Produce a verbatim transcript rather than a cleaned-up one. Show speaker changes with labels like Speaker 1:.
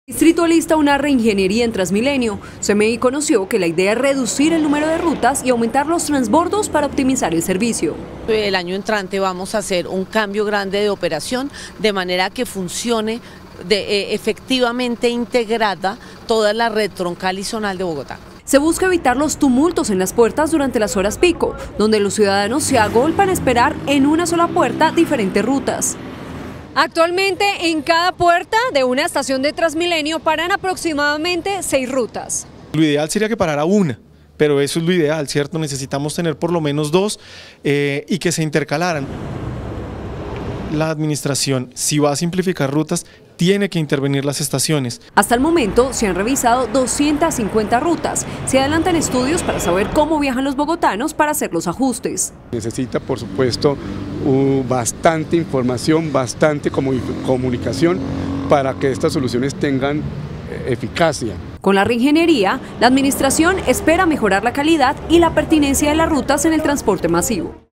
Speaker 1: Distrito lista una reingeniería en Transmilenio. C M I conoció que la idea es reducir el número de rutas y aumentar los transbordos para optimizar el servicio.
Speaker 2: El año entrante vamos a hacer un cambio grande de operación de manera que funcione de, eh, efectivamente integrada toda la red troncal y zonal de Bogotá.
Speaker 1: Se busca evitar los tumultos en las puertas durante las horas pico, donde los ciudadanos se agolpan a esperar en una sola puerta diferentes rutas. Actualmente en cada puerta de una estación de Transmilenio paran aproximadamente seis rutas.
Speaker 3: Lo ideal sería que parara una, pero eso es lo ideal, ¿cierto? Necesitamos tener por lo menos dos eh, y que se intercalaran. La administración, si va a simplificar rutas, tiene que intervenir las estaciones.
Speaker 1: Hasta el momento se han revisado doscientas cincuenta rutas. Se adelantan estudios para saber cómo viajan los bogotanos para hacer los ajustes.
Speaker 4: Necesita, por supuesto, uh, bastante información, bastante comunicación para que estas soluciones tengan eficacia.
Speaker 1: Con la reingeniería, la administración espera mejorar la calidad y la pertinencia de las rutas en el transporte masivo.